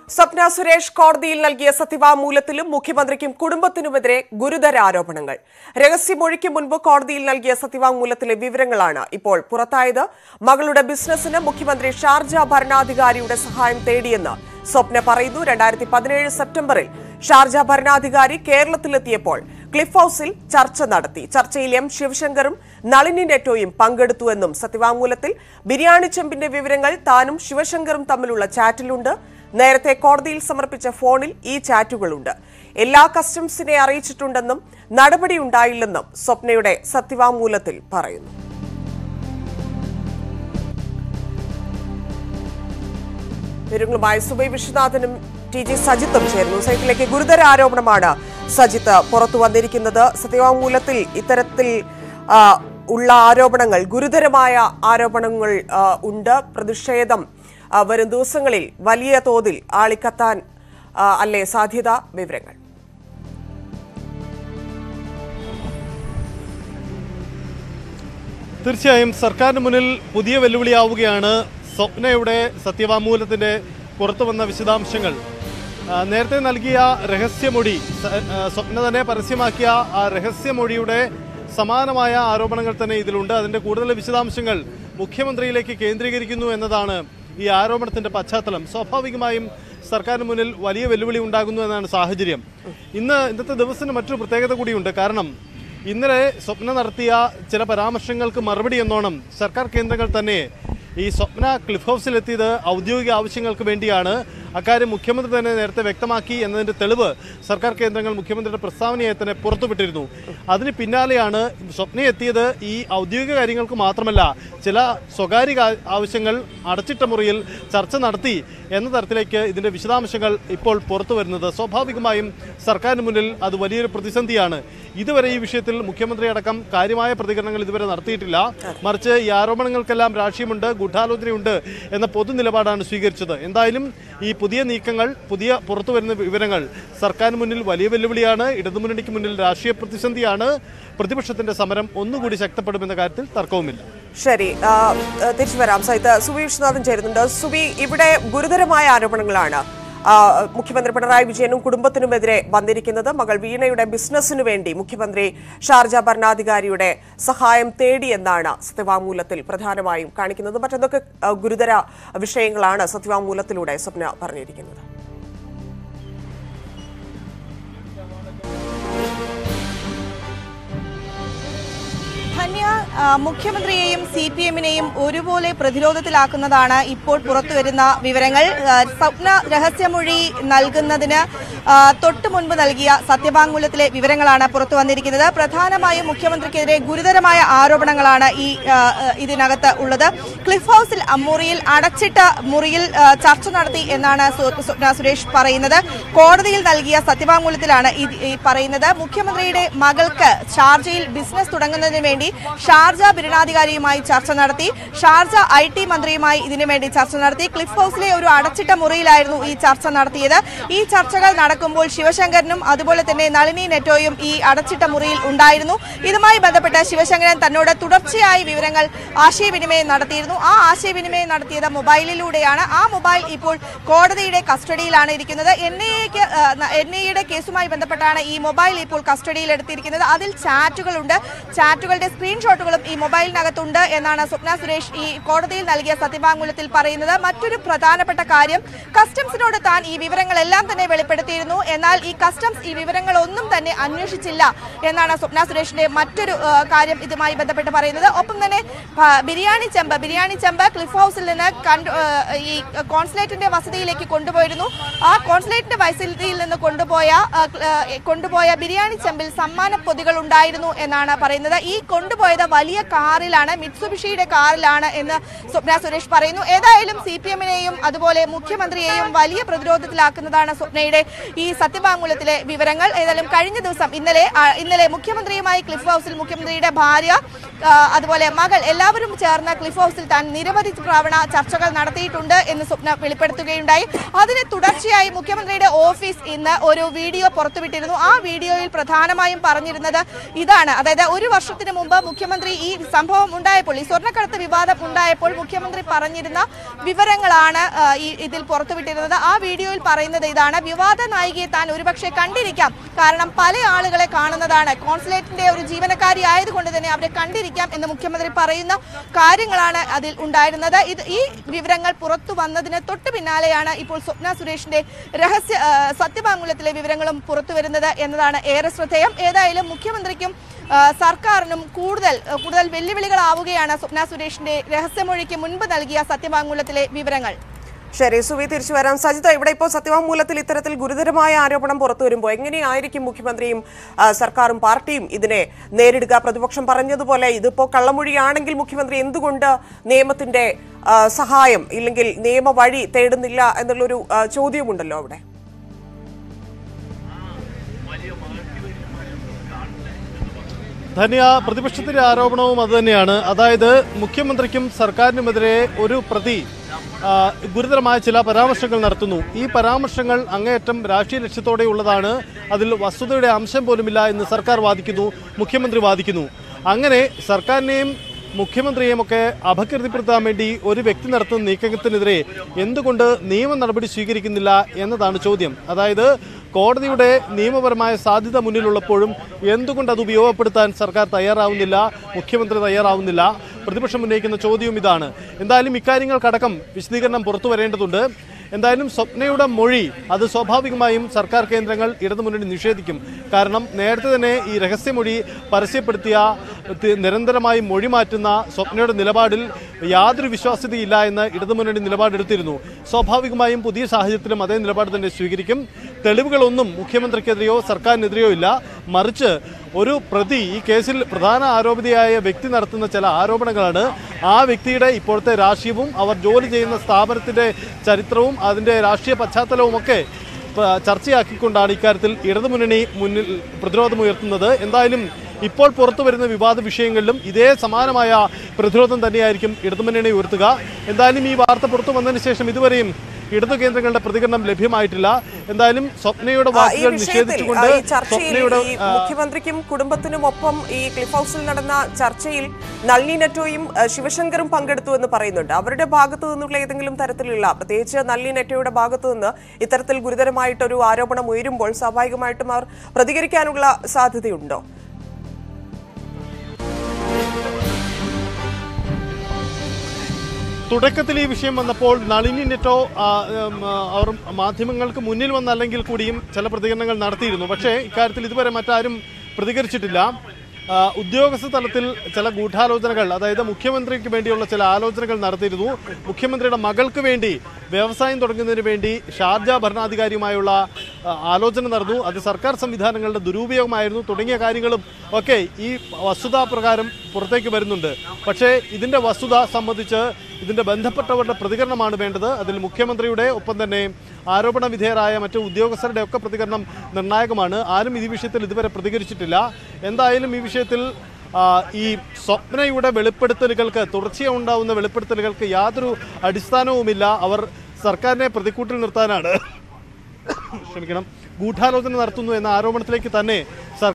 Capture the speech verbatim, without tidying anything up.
സ്വപ്ന സുരേഷ് കോടതിയിൽ നൽകിയ സത്യവാങ്മൂലത്തിലും മുഖ്യമന്ത്രിക്കും കുടുംബത്തിനുമെതിരെ ഗുരുതര ആരോപണങ്ങൾ. രഹസ്യമൊഴിക്ക് മുൻപ് കോടതിയിൽ നൽകിയ സത്യവാങ്മൂലത്തിലെ വിവരങ്ങളാണ് ഇപ്പോൾ പുറത്തായത്. മകളുടെ ബിസിനസിന് മുഖ്യമന്ത്രി ഷാർജ ഭരണാധികാരിയുടെ സഹായം തേടിയെന്ന് സ്വപ്ന പറയുന്നു. രണ്ടായിരത്തി പതിനേഴ് സെപ്റ്റംബറിൽ ഷാർജ ഭരണാധികാരി കേരളത്തിലെത്തിയപ്പോൾ ക്ലിഫ് ഹൌസിൽ ചർച്ച നടത്തി. ചർച്ചയിൽ എം ശിവശങ്കറും നളിനി നെറ്റോയും പങ്കെടുത്തുവെന്നും സത്യവാങ്മൂലത്തിൽ ബിരിയാണി ചെമ്പിന്റെ വിവരങ്ങൾ താനും ശിവശങ്കറും തമ്മിലുള്ള ചാറ്റിലുണ്ട്. നേരത്തെ കോടതിയിൽ സമർപ്പിച്ച ഫോണിൽ ഈ ചാറ്റുകളുണ്ട്. എല്ലാ കസ്റ്റംസിനെ അറിയിച്ചിട്ടുണ്ടെന്നും നടപടിയുണ്ടായില്ലെന്നും സ്വപ്നയുടെ സത്യവാങ്മൂലത്തിൽ പറയുന്നു. വിവരങ്ങളുമായി സുബൈ വിശ്വനാഥനും ടി ജി സജിത്തും ചേർന്നു. സൈറ്റിലേക്ക് ഗുരുതര ആരോപണമാണ് സജിത്ത് പുറത്തു വന്നിരിക്കുന്നത്. സത്യവാങ്മൂലത്തിൽ ഇത്തരത്തിൽ ഉള്ള ആരോപണങ്ങൾ, ഗുരുതരമായ ആരോപണങ്ങൾ ഉണ്ട്. പ്രതിഷേധം വരും ദിവസങ്ങളിൽ വലിയ തോതിൽ ആളിക്കത്താൻ അല്ലേ സാധ്യത? വിവരങ്ങൾ. തീർച്ചയായും സർക്കാരിന് മുന്നിൽ പുതിയ വെല്ലുവിളിയാവുകയാണ് സ്വപ്നയുടെ സത്യവാങ്മൂലത്തിന്റെ പുറത്തു വന്ന വിശദാംശങ്ങൾ. നേരത്തെ നൽകിയ രഹസ്യമൊഴി, സ്വപ്ന തന്നെ പരസ്യമാക്കിയ ആ രഹസ്യമൊഴിയുടെ സമാനമായ ആരോപണങ്ങൾ തന്നെ ഇതിലുണ്ട്. അതിന്റെ കൂടുതൽ വിശദാംശങ്ങൾ മുഖ്യമന്ത്രിയിലേക്ക് കേന്ദ്രീകരിക്കുന്നു എന്നതാണ് ഈ ആരോപണത്തിന്റെ പശ്ചാത്തലം. സ്വാഭാവികമായും സർക്കാരിന് മുന്നിൽ വലിയ വെല്ലുവിളി ഉണ്ടാകുന്നു എന്നാണ് സാഹചര്യം. ഇന്ന് ഇന്നത്തെ ദിവസത്തിന് മറ്റൊരു പ്രത്യേകത കൂടിയുണ്ട്. കാരണം ഇന്നലെ സ്വപ്ന നടത്തിയ ചില പരാമർശങ്ങൾക്ക് മറുപടി എന്നോണം സർക്കാർ കേന്ദ്രങ്ങൾ തന്നെ ഈ സ്വപ്ന ക്ലിഫ് ഹൗസിലെത്തിയത് ഔദ്യോഗിക ആവശ്യങ്ങൾക്ക് വേണ്ടിയാണ്. അക്കാര്യം മുഖ്യമന്ത്രി തന്നെ നേരത്തെ വ്യക്തമാക്കി എന്നതിൻ്റെ തെളിവ് സർക്കാർ കേന്ദ്രങ്ങൾ മുഖ്യമന്ത്രിയുടെ പ്രസ്താവനയായി തന്നെ പുറത്തുവിട്ടിരുന്നു. അതിന് പിന്നാലെയാണ് സ്വപ്ന എത്തിയത് ഈ ഔദ്യോഗിക കാര്യങ്ങൾക്ക് മാത്രമല്ല, ചില സ്വകാര്യ ആവശ്യങ്ങൾ അടച്ചിട്ട മുറിയിൽ ചർച്ച നടത്തി എന്ന തരത്തിലേക്ക് ഇതിൻ്റെ വിശദാംശങ്ങൾ ഇപ്പോൾ പുറത്തു വരുന്നത്. സ്വാഭാവികമായും സർക്കാരിന് മുന്നിൽ അത് വലിയൊരു പ്രതിസന്ധിയാണ്. ഇതുവരെ ഈ വിഷയത്തിൽ മുഖ്യമന്ത്രി അടക്കം കാര്യമായ പ്രതികരണങ്ങൾ ഇതുവരെ നടത്തിയിട്ടില്ല. മറിച്ച് ഈ ആരോപണങ്ങൾക്കെല്ലാം രാഷ്ട്രീയമുണ്ട്, ഗൂഢാലോചനയുണ്ട് എന്ന പൊതു നിലപാടാണ് സ്വീകരിച്ചത്. എന്തായാലും ഈ പുതിയ നീക്കങ്ങൾ, പുതിയ പുറത്തു വരുന്ന വിവരങ്ങൾ സർക്കാരിന് മുന്നിൽ വലിയ വെല്ലുവിളിയാണ്. ഇടതുമുന്നണിക്ക് മുന്നിൽ രാഷ്ട്രീയ പ്രതിസന്ധിയാണ്. പ്രതിപക്ഷത്തിന്റെ സമരം ഒന്നുകൂടി ശക്തപ്പെടുമെന്ന കാര്യത്തിൽ തർക്കവുമില്ല. ശരി, തിരിച്ചു വരാം. സൈത്ത് സുബി വിശ്വനാഥൻ ചേരുന്നുണ്ട്. സുബി, ഇവിടെ ഗുരുതരമായ ആരോപണങ്ങളാണ് മുഖ്യമന്ത്രി പിണറായി വിജയനും കുടുംബത്തിനുമെതിരെ വന്നിരിക്കുന്നത്. മകൾ വീണയുടെ ബിസിനസിനു വേണ്ടി മുഖ്യമന്ത്രി ഷാർജ ഭരണാധികാരിയുടെ സഹായം തേടിയെന്നാണ് സത്യവാങ്മൂലത്തിൽ പ്രധാനമായും കാണിക്കുന്നത്. മറ്റെന്തൊക്കെ ഗുരുതര വിഷയങ്ങളാണ് സത്യവാങ്മൂലത്തിലൂടെ സ്വപ്ന പറഞ്ഞിരിക്കുന്നത്? ധന്യ, മുഖ്യമന്ത്രിയെയും സി പി എമ്മിനെയും ഒരുപോലെ പ്രതിരോധത്തിലാക്കുന്നതാണ് ഇപ്പോൾ പുറത്തുവരുന്ന വിവരങ്ങൾ. സ്വപ്ന രഹസ്യമൊഴി നൽകുന്നതിന് തൊട്ടു മുൻപ് നൽകിയ സത്യവാങ്മൂലത്തിലെ വിവരങ്ങളാണ് പുറത്തു വന്നിരിക്കുന്നത്. പ്രധാനമായും മുഖ്യമന്ത്രിക്കെതിരെ ഗുരുതരമായ ആരോപണങ്ങളാണ് ഈ ഇതിനകത്ത് ഉള്ളത്. ക്ലിഫ് ഹൌസിൽ മുറിയിൽ അടച്ചിട്ട മുറിയിൽ ചർച്ച നടത്തി എന്നാണ് സ്വപ്ന സുരേഷ് പറയുന്നത്. കോടതിയിൽ നൽകിയ സത്യവാങ്മൂലത്തിലാണ് ഈ പറയുന്നത്. മുഖ്യമന്ത്രിയുടെ മകൾക്ക് ഷാർജയിൽ ബിസിനസ് തുടങ്ങുന്നതിന് വേണ്ടി ഷാർജ ഭരണാധികാരിയുമായി ചർച്ച നടത്തി. ഷാർജ ഐ ടി മന്ത്രിയുമായി ഇതിനുവേണ്ടി ചർച്ച നടത്തി. ക്ലിഫ് ഹൌസിലെ ഒരു അടച്ചിട്ട മുറിയിലായിരുന്നു ഈ ചർച്ച നടത്തിയത്. ഈ ചർച്ചകൾ നടക്കുമ്പോൾ ശിവശങ്കരനും അതുപോലെ തന്നെ നളിനി നെറ്റോയും ഈ അടച്ചിട്ട മുറിയിൽ ഉണ്ടായിരുന്നു. ഇതുമായി ബന്ധപ്പെട്ട് ശിവശങ്കരൻ തന്നോട് തുടർച്ചയായി വിവരങ്ങൾ ആശയവിനിമയം നടത്തിയിരുന്നു. ആ ആശയവിനിമയം നടത്തിയത് മൊബൈലിലൂടെയാണ്. ആ മൊബൈൽ ഇപ്പോൾ കോടതിയുടെ കസ്റ്റഡിയിലാണ് ഇരിക്കുന്നത്. എൻ ഐ എക്ക് എൻ ഐ എയുടെ കേസുമായി ബന്ധപ്പെട്ടാണ് ഈ മൊബൈൽ ഇപ്പോൾ കസ്റ്റഡിയിൽ എടുത്തിരിക്കുന്നത്. അതിൽ ചാറ്റുകളുണ്ട്. ചാറ്റുകളുടെ സ്ക്രീൻഷോട്ടുകളും ഈ മൊബൈലിനകത്തുണ്ട് എന്നാണ് സ്വപ്ന സുരേഷ് ഈ കോടതിയിൽ നൽകിയ സത്യവാങ്മൂലത്തിൽ പറയുന്നത്. മറ്റൊരു പ്രധാനപ്പെട്ട കാര്യം, കസ്റ്റംസിനോട് താൻ ഈ വിവരങ്ങളെല്ലാം തന്നെ വെളിപ്പെടുത്തിയിരുന്നു. എന്നാൽ ഈ കസ്റ്റംസ് ഈ വിവരങ്ങളൊന്നും തന്നെ അന്വേഷിച്ചില്ല എന്നാണ് സ്വപ്ന സുരേഷിന്റെ മറ്റൊരു കാര്യം ഇതുമായി ബന്ധപ്പെട്ട് പറയുന്നത്. ഒപ്പം തന്നെ ബിരിയാണി ചെമ്പ് ബിരിയാണി ചെമ്പ് ക്ലിഫ് ഹൌസിൽ നിന്ന് ഈ കോൺസുലേറ്റിന്റെ വസതിയിലേക്ക് കൊണ്ടുപോയിരുന്നു. ആ കോൺസുലേറ്റിന്റെ വസതിയിൽ നിന്ന് കൊണ്ടുപോയ കൊണ്ടുപോയ ബിരിയാണി ചെമ്പിൽ സമ്മാന പൊതികൾ ഉണ്ടായിരുന്നു എന്നാണ് പറയുന്നത്. ഈ കൊണ്ടുപോയത് വലിയ കാറിലാണ്, മിത്സുബിഷിയുടെ കാറിലാണ് എന്ന് സ്വപ്ന സുരേഷ് പറയുന്നു. ഏതായാലും സി പി എമ്മിനെയും അതുപോലെ മുഖ്യമന്ത്രിയെയും വലിയ പ്രതിരോധത്തിലാക്കുന്നതാണ് സ്വപ്നയുടെ ഈ സത്യവാങ്മൂലത്തിലെ വിവരങ്ങൾ. ഏതായാലും കഴിഞ്ഞ ദിവസം ഇന്നലെ ഇന്നലെ മുഖ്യമന്ത്രിയുമായി ക്ലിഫ് ഹൌസിൽ മുഖ്യമന്ത്രിയുടെ ഭാര്യ അതുപോലെ മകൾ എല്ലാവരും ചേർന്ന് ക്ലിഫ് ഹൌസിൽ താൻ നിരവധി തവണ ചർച്ചകൾ നടത്തിയിട്ടുണ്ട് എന്ന് സ്വപ്ന വെളിപ്പെടുത്തുകയുണ്ടായി. അതിന് തുടർച്ചയായി മുഖ്യമന്ത്രിയുടെ ഓഫീസ് ഇന്ന് ഒരു വീഡിയോ പുറത്തുവിട്ടിരുന്നു. ആ വീഡിയോയിൽ പ്രധാനമായും പറഞ്ഞിരുന്നത് ഇതാണ്. അതായത് ഒരു വർഷത്തിന് മുമ്പ് മുഖ്യമന്ത്രി മുഖ്യമന്ത്രി ഈ സംഭവം ഉണ്ടായപ്പോൾ, ഈ സ്വർണ്ണക്കടത്ത് വിവാദം ഉണ്ടായപ്പോൾ മുഖ്യമന്ത്രി പറഞ്ഞിരുന്ന വിവരങ്ങളാണ് ഈ ഇതിൽ പുറത്തുവിട്ടിരുന്നത്. ആ വീഡിയോയിൽ പറയുന്നത് ഇതാണ്: വിവാദ നായികയെ താൻ ഒരുപക്ഷെ കണ്ടിരിക്കാം, കാരണം പല ആളുകളെ കാണുന്നതാണ്, കോൺസുലേറ്റിന്റെ ഒരു ജീവനക്കാരി ആയതുകൊണ്ട് തന്നെ അവരെ കണ്ടിരിക്കാം എന്ന് മുഖ്യമന്ത്രി പറയുന്ന കാര്യങ്ങളാണ് അതിൽ ഉണ്ടായിരുന്നത്. ഇത് ഈ വിവരങ്ങൾ പുറത്തു വന്നതിന് തൊട്ട് പിന്നാലെയാണ് ഇപ്പോൾ സ്വപ്ന സുരേഷിന്റെ രഹസ്യ സത്യവാങ്മൂലത്തിലെ വിവരങ്ങളും പുറത്തു വരുന്നത് എന്നതാണ് ഏറെ ശ്രദ്ധേയം. ഏതായാലും മുഖ്യമന്ത്രിക്കും സർക്കാരിനും കൂടുതൽ കൂടുതൽ വെല്ലുവിളികളാവുകയാണ് സ്വപ്ന സുരേഷിന്റെ രഹസ്യമൊഴിക്ക് മുൻപ് നൽകിയ സത്യവാങ്മൂലത്തിലെ വിവരങ്ങൾ. ശരി സുവി, തിരിച്ചു വരാം. സജിത, ഇവിടെ ഇപ്പോൾ സത്യവാങ്മൂലത്തിൽ ഇത്തരത്തിൽ ഗുരുതരമായ ആരോപണം പുറത്തു വരുമ്പോൾ എങ്ങനെയായിരിക്കും മുഖ്യമന്ത്രിയും സർക്കാരും പാർട്ടിയും ഇതിനെ നേരിടുക? പ്രതിപക്ഷം പറഞ്ഞതുപോലെ ഇതിപ്പോ കള്ളമൊഴിയാണെങ്കിൽ മുഖ്യമന്ത്രി എന്തുകൊണ്ട് നിയമത്തിന്റെ സഹായം ഇല്ലെങ്കിൽ നിയമ വഴി തേടുന്നില്ല എന്നുള്ളൊരു ചോദ്യമുണ്ടല്ലോ അവിടെ. ധന്യ, പ്രതിപക്ഷത്തിന്റെ ആരോപണവും അതുതന്നെയാണ്. അതായത് മുഖ്യമന്ത്രിക്കും സർക്കാരിനുമെതിരെ ഒരു പ്രതി ഗുരുതരമായ ചില പരാമർശങ്ങൾ നടത്തുന്നു. ഈ പരാമർശങ്ങൾ അങ്ങേയറ്റം രാഷ്ട്രീയ ലക്ഷ്യത്തോടെയുള്ളതാണ്, അതിൽ വസ്തുതയുടെ അംശം പോലുമില്ല എന്ന് സർക്കാർ വാദിക്കുന്നു, മുഖ്യമന്ത്രി വാദിക്കുന്നു. അങ്ങനെ സർക്കാരിനെയും മുഖ്യമന്ത്രിയെയും ഒക്കെ അപകീർത്തിപ്പെടുത്താൻ വേണ്ടി ഒരു വ്യക്തി നടത്തുന്ന നീക്കത്തിനെതിരെ എന്തുകൊണ്ട് നിയമ നടപടി സ്വീകരിക്കുന്നില്ല എന്നതാണ് ചോദ്യം. അതായത് കോടതിയുടെ നിയമപരമായ സാധ്യത മുന്നിലുള്ളപ്പോഴും എന്തുകൊണ്ട് അത് ഉപയോഗപ്പെടുത്താൻ സർക്കാർ തയ്യാറാവുന്നില്ല, മുഖ്യമന്ത്രി തയ്യാറാവുന്നില്ല? പ്രതിപക്ഷം ഉന്നയിക്കുന്ന ചോദ്യവും ഇതാണ്. എന്തായാലും ഇക്കാര്യങ്ങൾക്കടക്കം വിശദീകരണം പുറത്തു വരേണ്ടതുണ്ട്. എന്തായാലും സ്വപ്നയുടെ മൊഴി അത് സ്വാഭാവികമായും സർക്കാർ കേന്ദ്രങ്ങൾ ഇടതുമുന്നണി നിഷേധിക്കും. കാരണം നേരത്തെ തന്നെ ഈ രഹസ്യമൊഴി പരസ്യപ്പെടുത്തിയ നിരന്തരമായി മൊഴി മാറ്റുന്ന സ്വപ്നയുടെ നിലപാടിൽ യാതൊരു വിശ്വാസ്യതയില്ല എന്ന് ഇടതുമുന്നണി നിലപാടെടുത്തിരുന്നു. സ്വാഭാവികമായും പുതിയ സാഹചര്യത്തിലും അതേ നിലപാട് തന്നെ സ്വീകരിക്കും. തെളിവുകളൊന്നും മുഖ്യമന്ത്രിക്കെതിരെയോ സർക്കാരിനെതിരെയോ ഇല്ല, മറിച്ച് ഒരു പ്രതി, ഈ കേസിൽ പ്രധാന ആരോപിതയായ വ്യക്തി നടത്തുന്ന ചില ആരോപണങ്ങളാണ്. ആ വ്യക്തിയുടെ ഇപ്പോഴത്തെ രാഷ്ട്രീയവും അവർ ജോലി ചെയ്യുന്ന സ്ഥാപനത്തിൻ്റെ ചരിത്രവും അതിൻ്റെ രാഷ്ട്രീയ പശ്ചാത്തലവും ഒക്കെ ചർച്ചയാക്കിക്കൊണ്ടാണ് ഇക്കാര്യത്തിൽ ഇടതുമുന്നണി മുന്നിൽ പ്രതിരോധമുയർത്തുന്നത്. എന്തായാലും ഇപ്പോൾ പുറത്തു വരുന്ന വിവാദ വിഷയങ്ങളിലും ഇതേ സമാനമായ പ്രതിരോധം തന്നെയായിരിക്കും ഇടതുമുന്നണി ഉയർത്തുക. എന്തായാലും ഈ വാർത്ത പുറത്തു വന്നതിന് ശേഷം ഇതുവരെയും ഇടതു കേന്ദ്രങ്ങളുടെ പ്രതികരണം ലഭ്യമായിട്ടില്ല. എന്തായാലും സ്വപ്നയുടെ വാക്കുകൾ നിഷേധിച്ചുകൊണ്ട് സ്വപ്നയുടെ മുഖ്യമന്ത്രിക്കും കുടുംബത്തിനും ഒപ്പം ഈ ക്ലിഫ് ഹൗസിൽ നടന്ന ചർച്ചയിൽ നളിനി നെറ്റോയും ശിവശങ്കറും പങ്കെടുത്തു എന്ന് പറയുന്നുണ്ട്. അവരുടെ ഭാഗത്തു നിന്നുള്ള ഏതെങ്കിലും തരത്തിലുള്ള, പ്രത്യേകിച്ച് നളിനി നെറ്റോയുടെ ഭാഗത്തു നിന്ന് ഇത്തരത്തിൽ ഗുരുതരമായിട്ടൊരു ആരോപണം ഉയരുമ്പോൾ സ്വാഭാവികമായിട്ടും അവർ പ്രതികരിക്കാനുള്ള സാധ്യതയുണ്ടോ? തുടക്കത്തിൽ ഈ വിഷയം വന്നപ്പോൾ നളിനി നെറ്റോ അവർ മാധ്യമങ്ങൾക്ക് മുന്നിൽ വന്നല്ലെങ്കിൽ കൂടിയും ചില പ്രതികരണങ്ങൾ നടത്തിയിരുന്നു. പക്ഷേ ഇക്കാര്യത്തിൽ ഇതുവരെ മറ്റാരും പ്രതികരിച്ചിട്ടില്ല. ഉദ്യോഗസ്ഥ തലത്തിൽ ചില ഗൂഢാലോചനകൾ, അതായത് മുഖ്യമന്ത്രിക്ക് വേണ്ടിയുള്ള ചില ആലോചനകൾ നടത്തിയിരുന്നു. മുഖ്യമന്ത്രിയുടെ മകൾക്ക് വേണ്ടി വ്യവസായം തുടങ്ങുന്നതിന് വേണ്ടി ഷാർജ ഭരണാധികാരിയുമായുള്ള ആലോചന നടന്നു. അത് സർക്കാർ സംവിധാനങ്ങളുടെ ദുരുപയോഗമായിരുന്നു തുടങ്ങിയ കാര്യങ്ങളും ഒക്കെ ഈ വസ്തുതാപ്രകാരം പുറത്തേക്ക് വരുന്നുണ്ട്. പക്ഷേ ഇതിൻ്റെ വസ്തുത സംബന്ധിച്ച് ഇതിൻ്റെ ബന്ധപ്പെട്ടവരുടെ പ്രതികരണമാണ് വേണ്ടത്. അതിൽ മുഖ്യമന്ത്രിയുടെ ഒപ്പം തന്നെ ആരോപണ വിധേയരായ മറ്റു ഉദ്യോഗസ്ഥരുടെ ഒക്കെ പ്രതികരണം നിർണായകമാണ്. ആരും ഈ വിഷയത്തിൽ ഇതുവരെ പ്രതികരിച്ചിട്ടില്ല. എന്തായാലും ഈ വിഷയത്തിൽ ഈ സ്വപ്നയുടെ വെളിപ്പെടുത്തലുകൾക്ക്, തുടർച്ചയായി ഉണ്ടാവുന്ന വെളിപ്പെടുത്തലുകൾക്ക് യാതൊരു അടിസ്ഥാനവുമില്ല. അവർ സർക്കാരിനെ പ്രതിക്കൂട്ടിൽ നിർത്താനാണ് ക്ഷമിക്കണം ഗൂഢാലോചന നടത്തുന്നു എന്ന ആരോപണത്തിലേക്ക് തന്നെ